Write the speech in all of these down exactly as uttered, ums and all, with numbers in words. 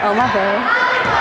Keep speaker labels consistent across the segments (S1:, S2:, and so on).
S1: Oh, my bad.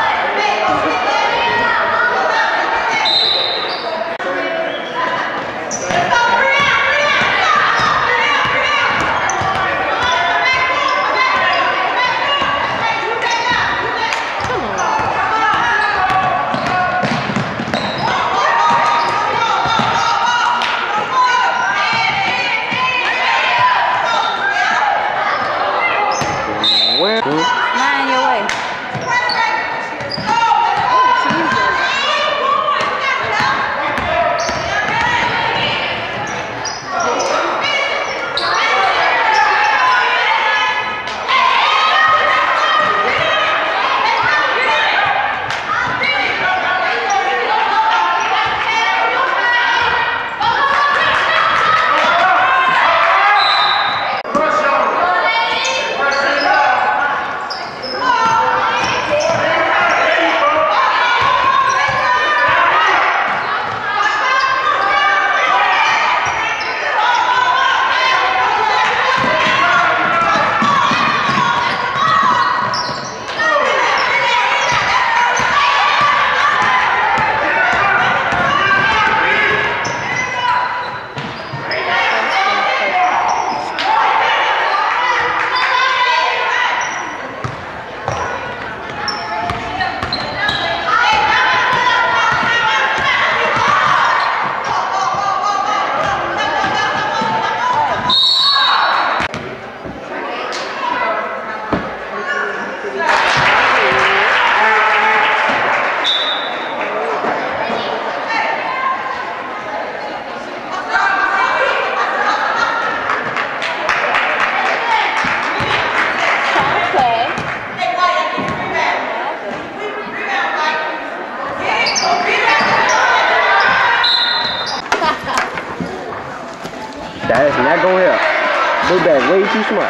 S2: That is not going up. Big bag way too smart.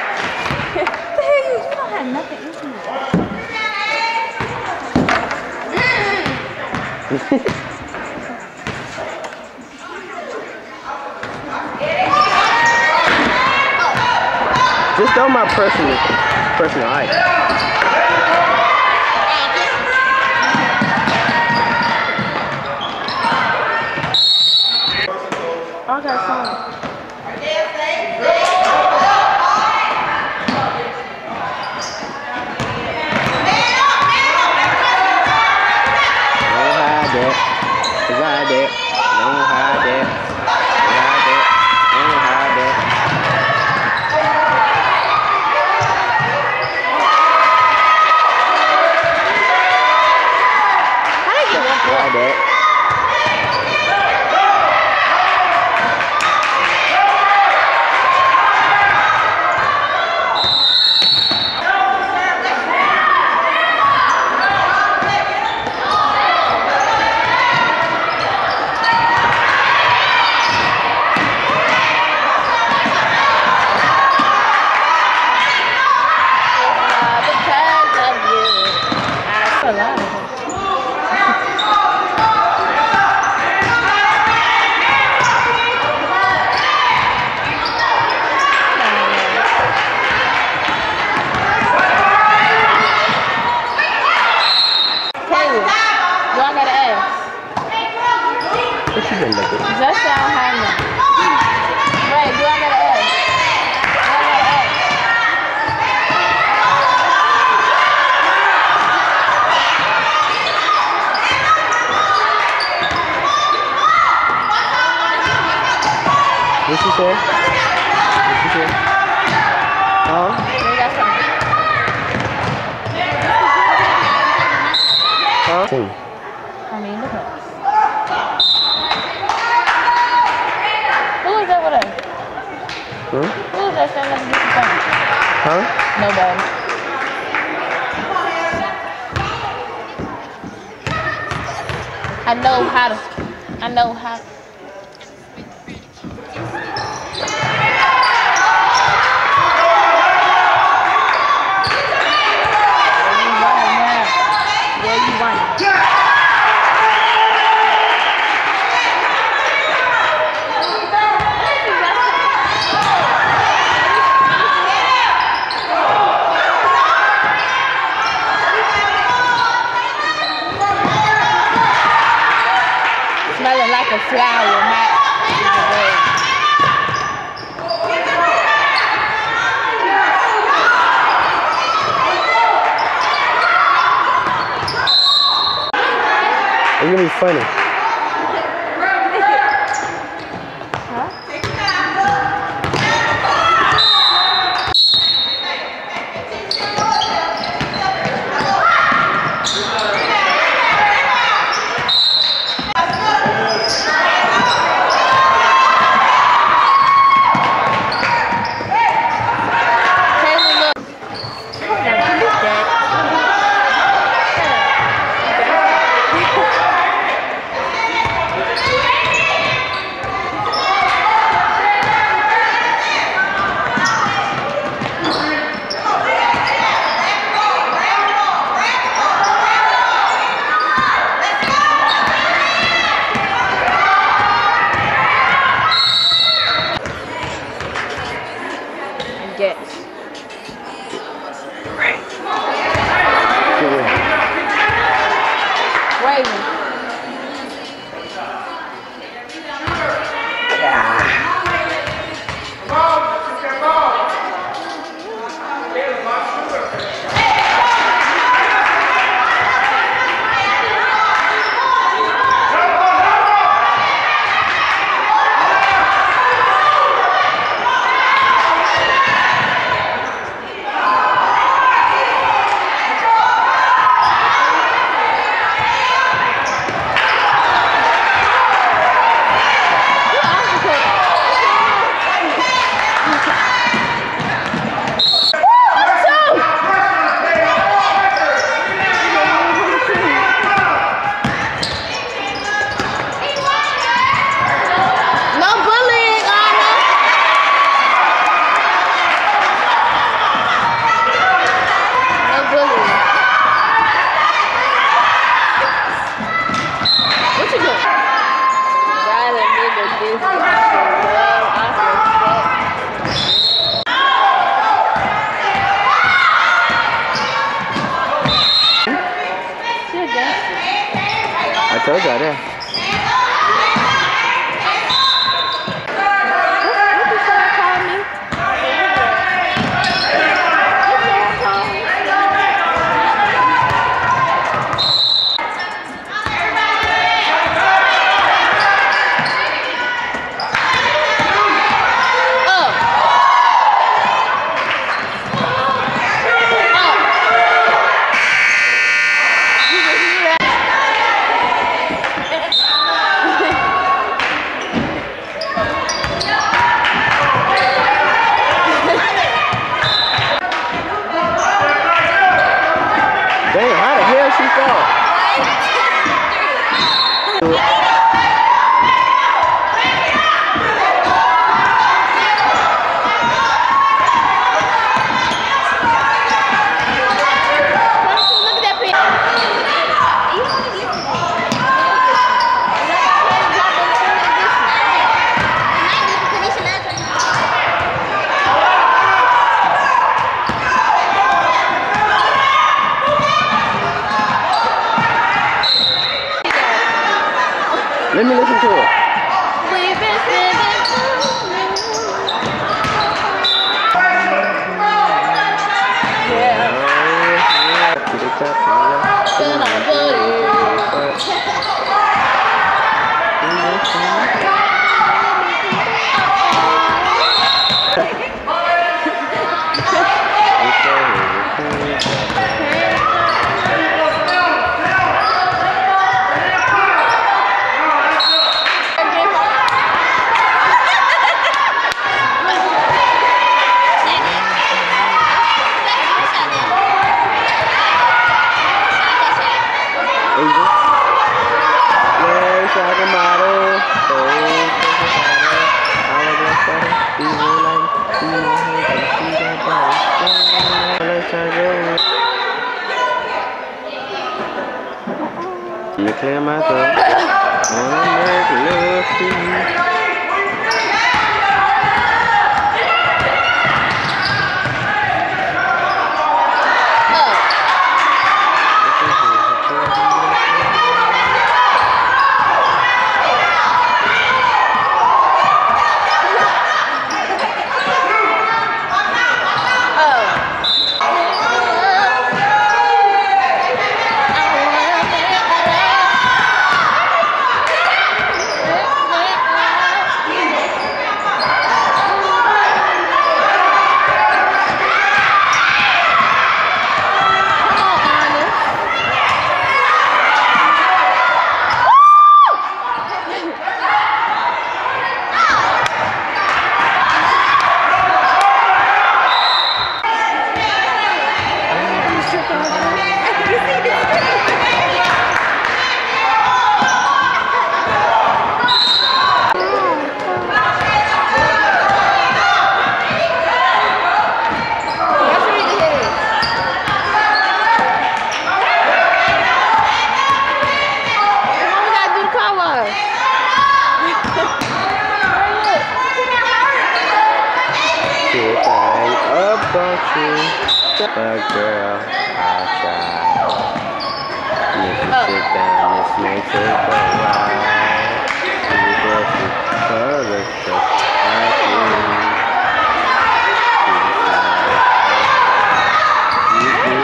S1: What the hell you? You don't have nothing in you.
S2: Just throw my personal, personal item.
S1: Okay, fine.
S2: Don't hide that. Don't hide that. Don't hide that.
S1: How did you walk
S2: Hide that.
S1: Just say I don't have none. Wait, do I gotta ask? Do I gotta ask?
S2: What she said? What she said? Huh?
S1: Maybe that's something.
S2: Huh?
S1: I mean, look at. Who is that with us?
S2: Huh?
S1: Who is that standing up and getting phone?
S2: Huh?
S1: Nobody. I know how to. I know how. Yeah, you won. a flower, not a bird.
S2: It's gonna be funny.
S1: Get.
S2: Right.
S1: Waving.
S2: I told you that.
S1: What did someone call me?
S2: Dang, how the hell she fall?
S1: Look at that picture.
S2: Let me listen to it.
S1: We've been singing yeah.
S2: To the top,
S1: Then I got it.
S2: Let me clear my throat. Wanna make love to you. But girl, I'll try. If you sit down, this may take a while. You just further stuff I do. You do.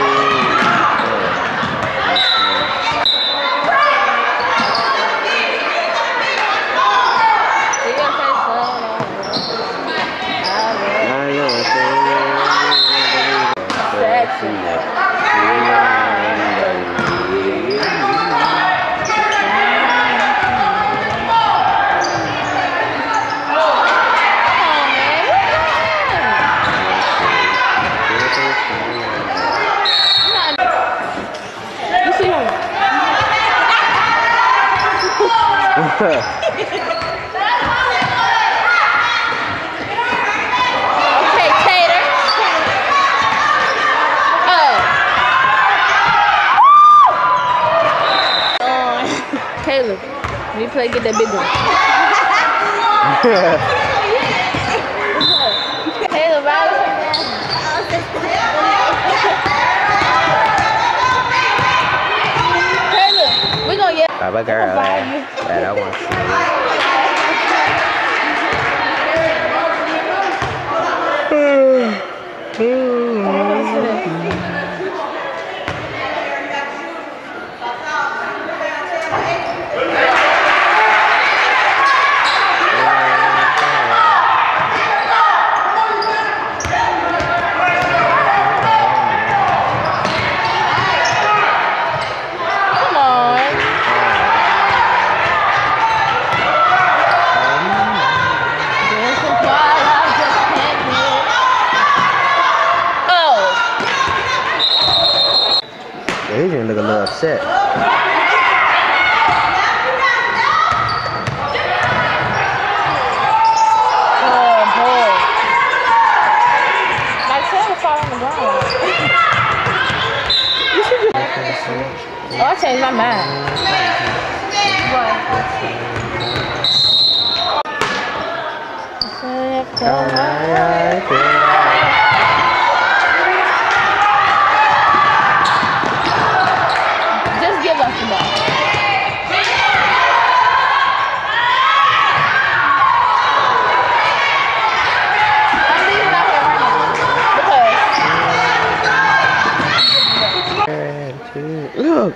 S1: Okay, Tater. Oh. Oh. Caleb, we play get that big one. Caleb, ride with him down. Caleb, we gonna get.
S2: Bye, girl. That I want to see. Adrian look a little upset.
S1: Oh boy. Like Taylor fall on the ground. You should just oh, I changed my mind. What? Just give us the ball. I'm leaving out here right now.
S2: Look.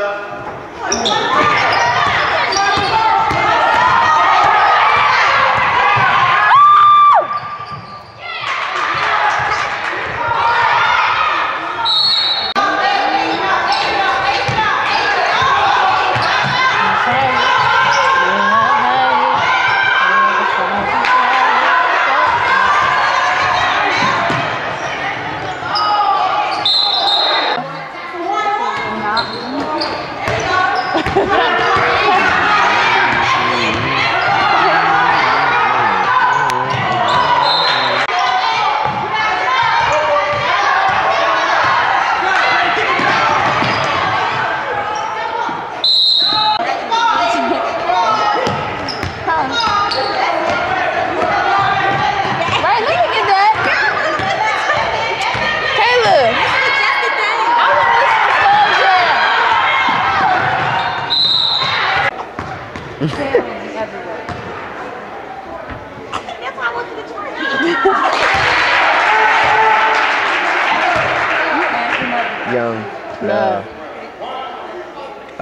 S2: Young love. Oh.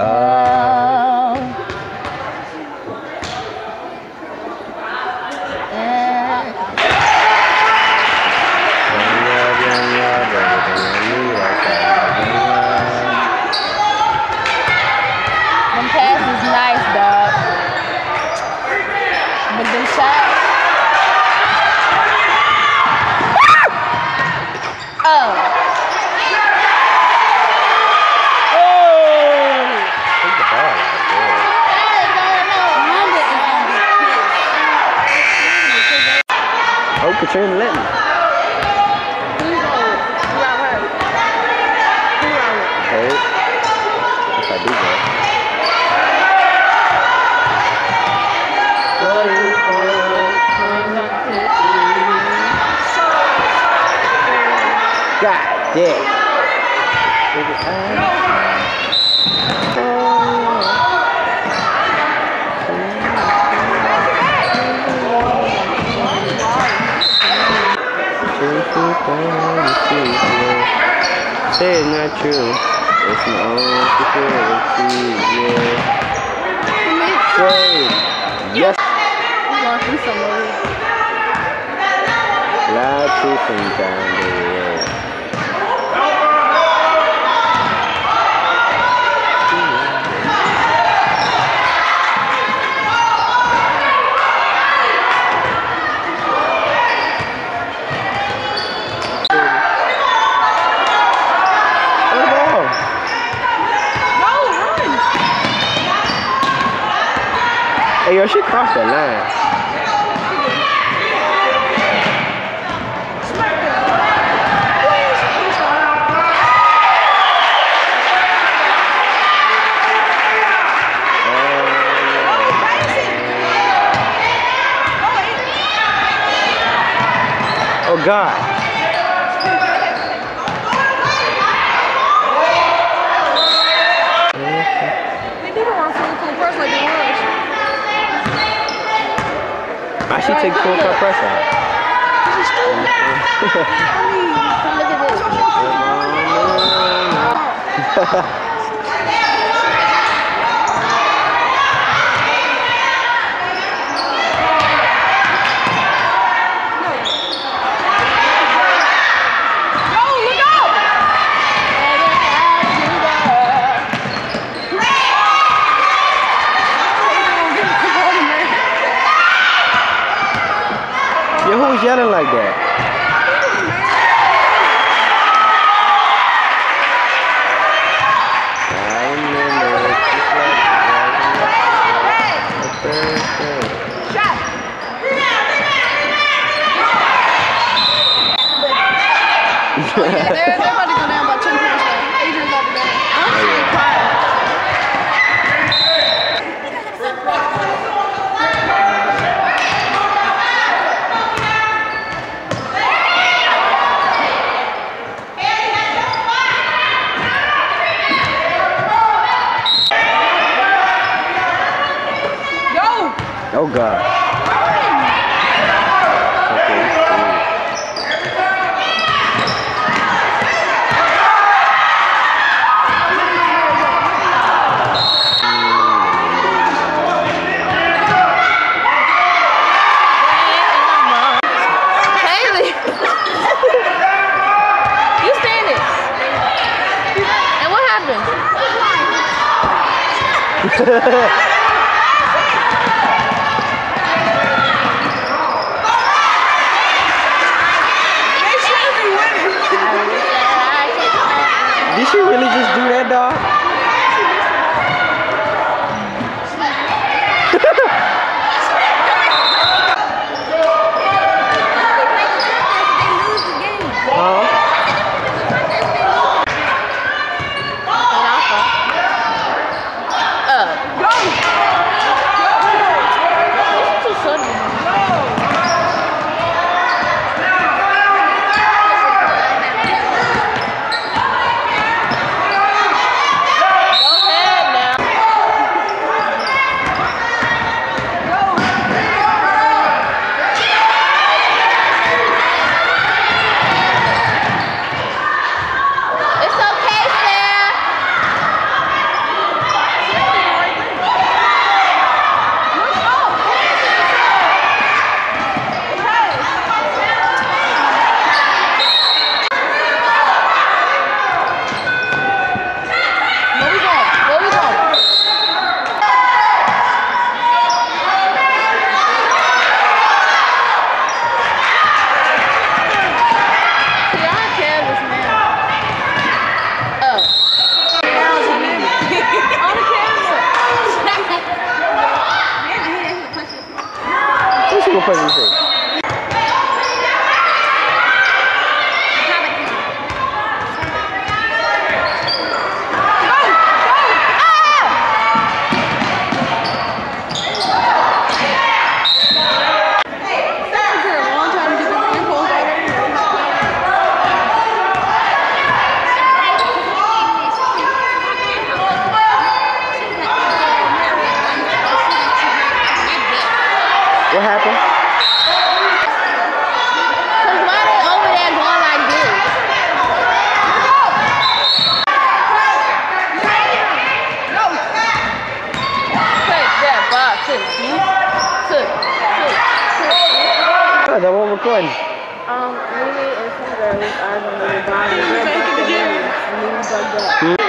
S1: Them passes nice, dog. But them shots. Oh.
S2: Oh, Katrina, let me. Hurt. If I do that. God. dick. Say it's not true. It's my own security. Yeah. Say yes. Lie to sometimes. Hey, yo, she crossed that line. Oh, God. I should take full cut press out.
S1: Look at this.
S2: Yo, who was yelling like that? I remember it just like Shot!
S1: Oh, yeah, they're, they're about to go down by ten points now. Adrian's about to go down. I'm actually crying.
S2: Oh, God.
S1: Haley! You standing. And what happened?
S2: Did she really just do that, dog? Huh? one?
S1: Um, Mimi and some girl was arguing with the bottom. And then we bugged up.
S2: Hmm?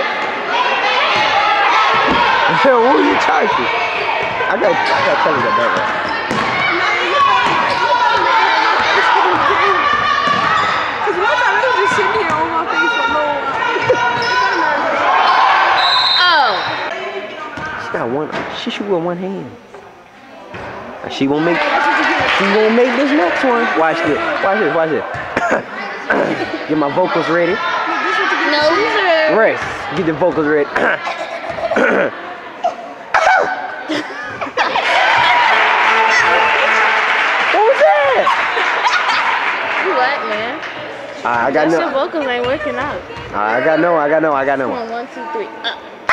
S2: Who are you charging? I got, I got to tell you that right.
S3: Because one time I was just sitting here on my face for a little while.
S1: Oh.
S2: She got one. She shoot with one hand. She won't make. She won't make this next one. Watch this. Watch this. Watch this. Get my vocals ready.
S1: No, sir.
S2: Rest. Get the vocals ready. What was that?
S1: You what, man?
S2: Right, I got
S1: That's
S2: no.
S1: your vocals ain't working out.
S2: Right, I got no. I got no. I got no.
S1: Come on, one, two, three. Uh.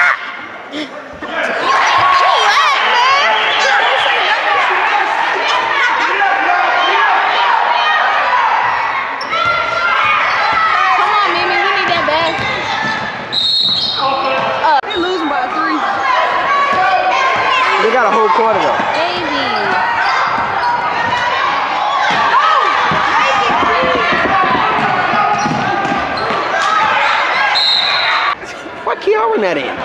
S2: They got a whole quarter though.
S1: Baby.
S2: Why Kiara not in?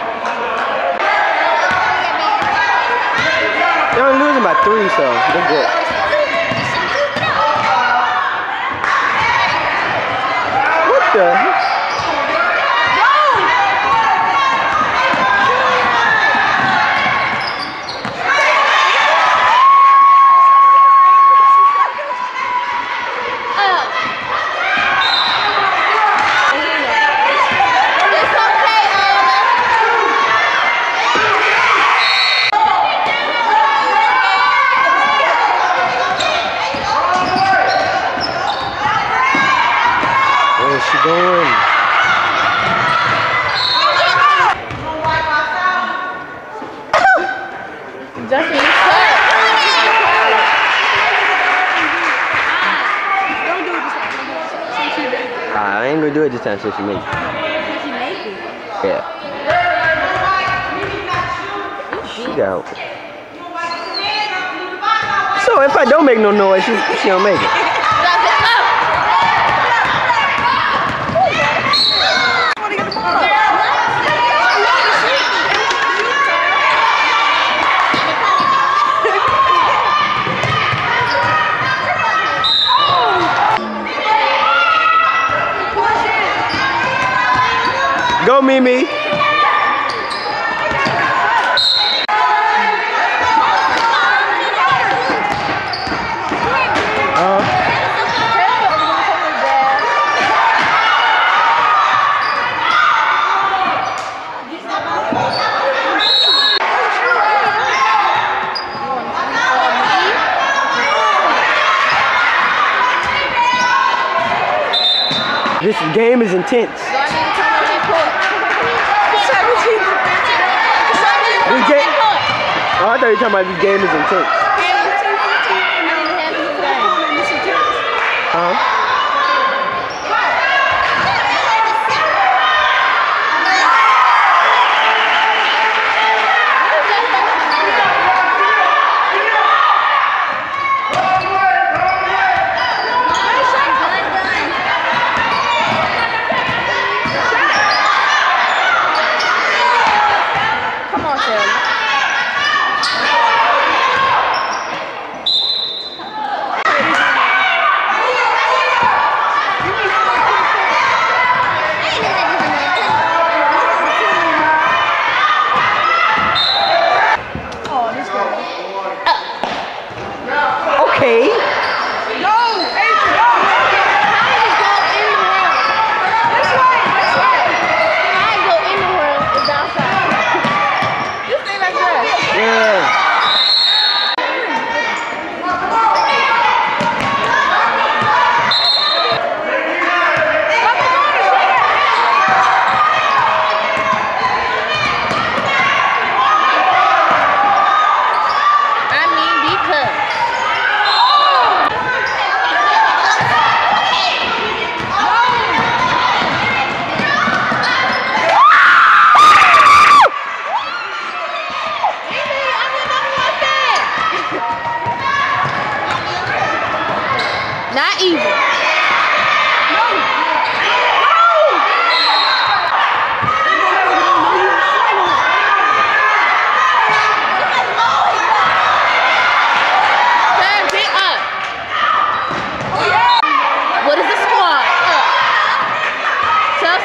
S2: They're only losing by three, so they're good. What the? Where's she going?
S1: Justin, you cut.
S3: Don't do it this time. Since you did.
S2: I ain't gonna do it this time since you made it.
S1: Did you make it?
S2: Yeah. She got. So if I don't make no noise, she, she don't make it. Go, Mimi. Uh, this game is intense. This game, oh, I thought you were talking about this game is intense. Huh?
S1: Come on, Taylor.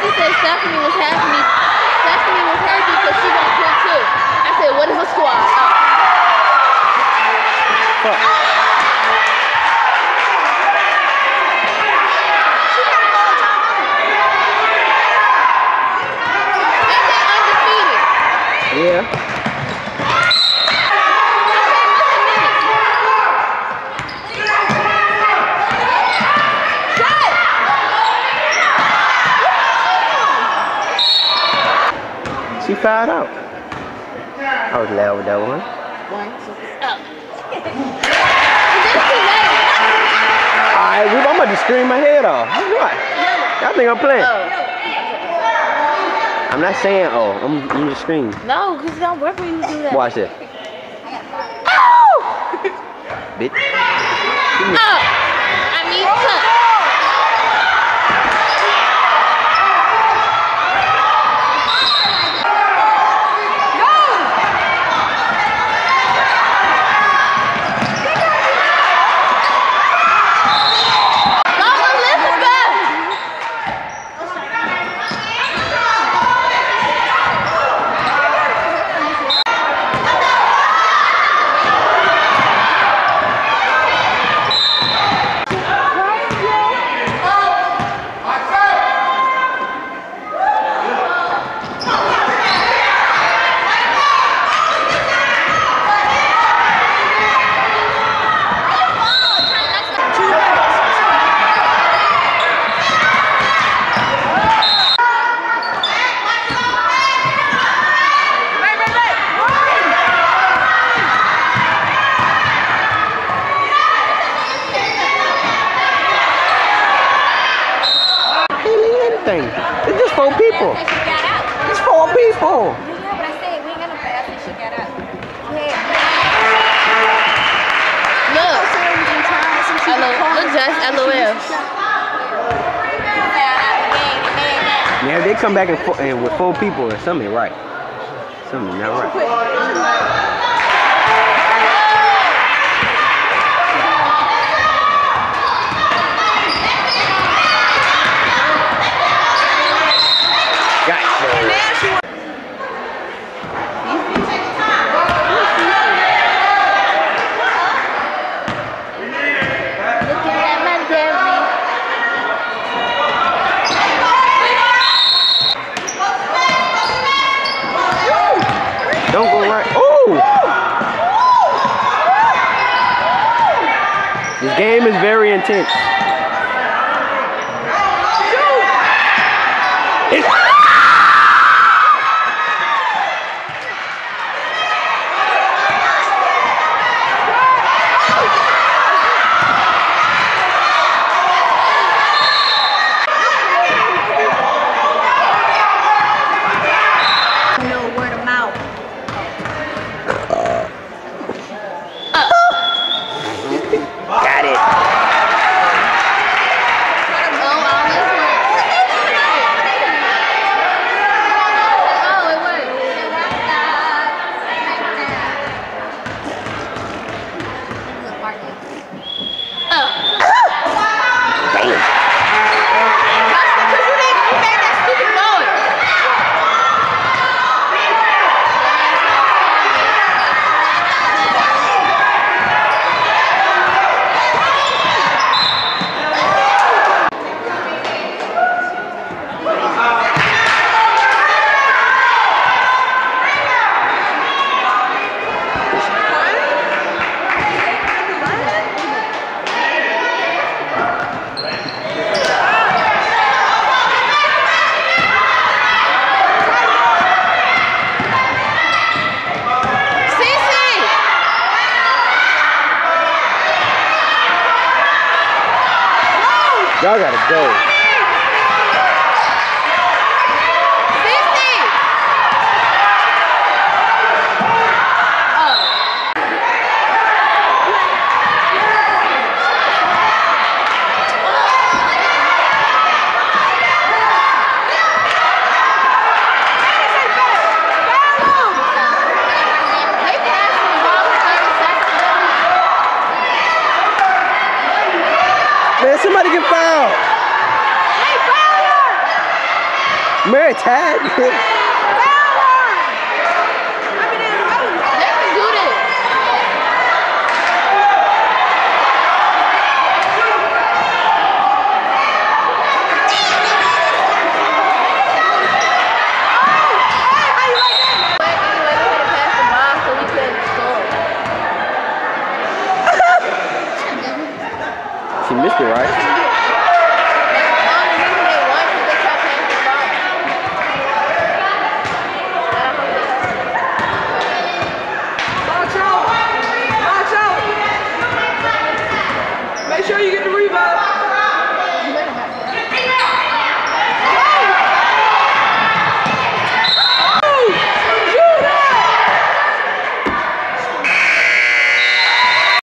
S1: Cece said Stephanie was happy. Stephanie was happy because she gonna quit too. I said, what is a squad? Oh.
S2: Fuck. Yeah. She fired out. I was loud with that one.
S1: One, two, oh.
S2: Alright, I'm about to scream my head off. What? Y'all think I'm playing?
S1: Oh.
S2: I'm not saying oh, I'm, I'm just screaming.
S1: No, because it don't work when you do that.
S2: Watch this.
S1: Oh!
S2: Bitch.
S1: Oh! I mean, cut.
S2: Thing. It's just four people. It's four people.
S4: Yeah, but I said we ain't got no pass and she got out.
S1: Look. Hello. Look, just L O L.
S2: Yeah, if they come back and, four, and with four people, or something right. Something not right. Don't go right. Oh! This game is very intense. It's y'all gotta go. Man, somebody get fouled. Mary tag.